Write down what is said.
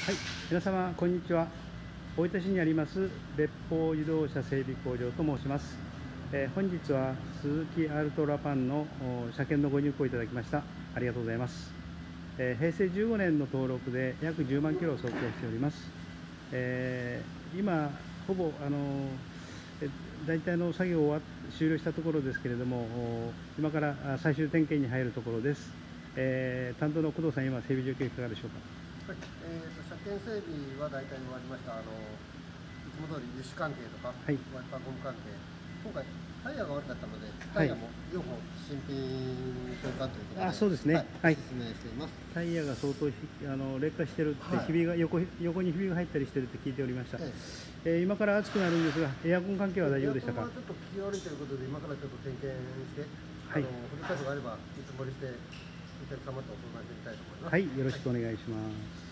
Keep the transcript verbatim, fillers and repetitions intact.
はい、皆様こんにちは。大分市にあります別邦自動車整備工場と申します。えー、本日はスズキアルトラパンの車検のご入庫いただきました。ありがとうございます。えー、平成じゅうごねんの登録で約じゅうまんキロを走行しております。えー、今ほぼあのえ大体の作業は終了したところですけれども、今から最終点検に入るところです。えー、担当の工藤さん、今整備状況いかがでしょうか。 はい、えーと、車検整備は大体終わりました。あのいつも通り油脂関係とか、はい、ワイパーゴム関係、今回タイヤが悪かったので、タイヤも両方新品交換ということで、 あ、そうですね、はい、 説明しています。 タイヤが相当あの劣化してるって、はい、ひびが 横, 横にひびが入ったりしてるって聞いておりました。えええー、今から暑くなるんですが、エアコン関係は大丈夫でしたか。エアコンはちょっと気悪いということで、今からちょっと点検して、はい、あの振り返りがあれば見積もりして、お客様とお相談してみたいと思います。はい、よろしくお願いします。